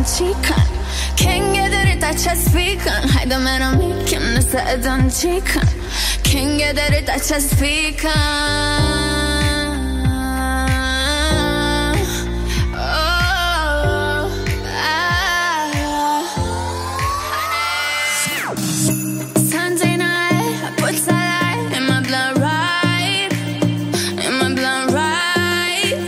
chikan Kengeleri ta chaspikan Haida mera mikim nëse e dën qikan Kengeleri ta chaspikan Sunday night, I put sunlight in my blood right, in my blood right.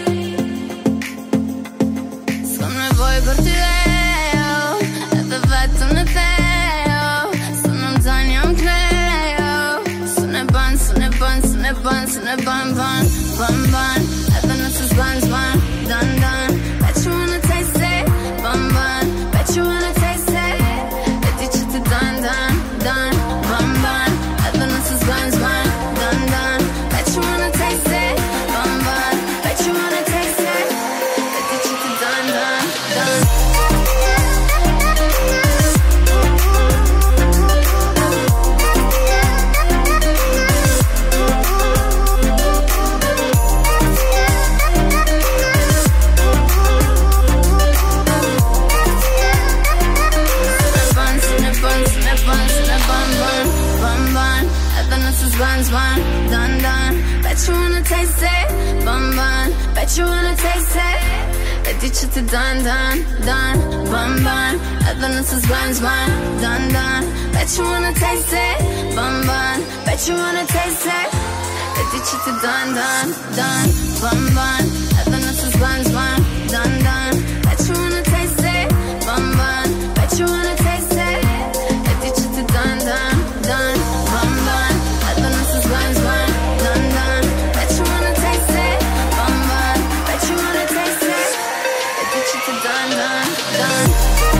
Sono voi per te, edhe vetëm në theo. Sono mtani jam kneo. Sono ban, sono ban, sono ban, sono ban, ban, ban, ban. Edhe nëse s'ban, s'ban, dan, dan. Bet you wanna taste it, ban, ban. Bet you wanna taste it. E di që ti dan, dan, dan. Ban, ban. Edhe nëse s'ban, s'ban, dan, dan. Bet you wanna taste it, ban, ban. Bet you wanna taste it. E di që ti dan, dan, dan. Bun, bun, dun, dun. Bet you wanna taste it, bun, bun. Bet you wanna taste it. E di që ti dun, dun, dun, bun, bun. Edhe nëse s'ban, s'ban, dun, dun. Bet you wanna taste it, bun, bun. Bet you wanna taste it. E di që ti dun, dun, dun, bun, bun. Edhe nëse s'ban, s'ban, dun, dun. Bet you wanna taste it, bun, bun. Bet you wanna taste it. E di që ti dun, dun, dun, bun, bun. Dun, dun, dun.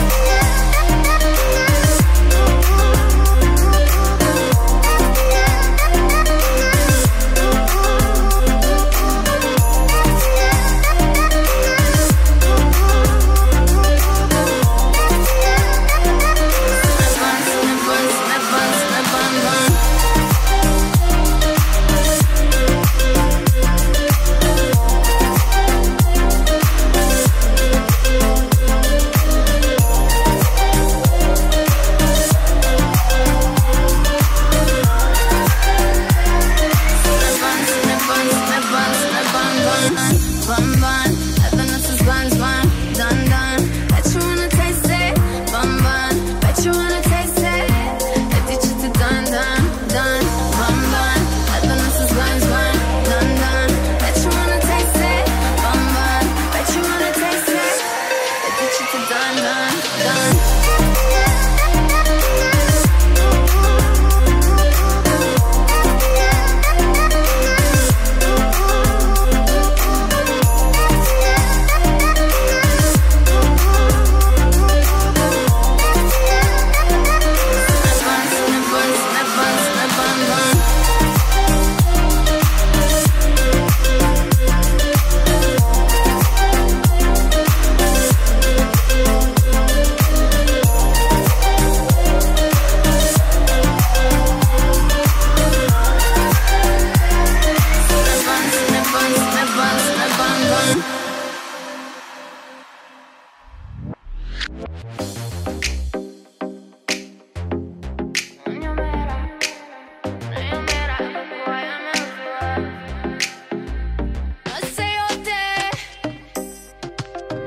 Bun, bun, edhe nëse s'ban, s'ban, dun, dun. Bet you wanna taste it, bun, bun. Bet you wanna taste it. E di që ti dun, dun, dun, bun, bun. Edhe nëse s'ban, s'ban, dun, dun. Bet you wanna taste it, bun, bun. Bet you wanna taste it. E di që ti dun, dun, dun.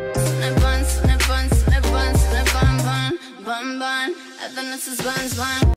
Bun, bun, edhe nëse s'ban, s'ban.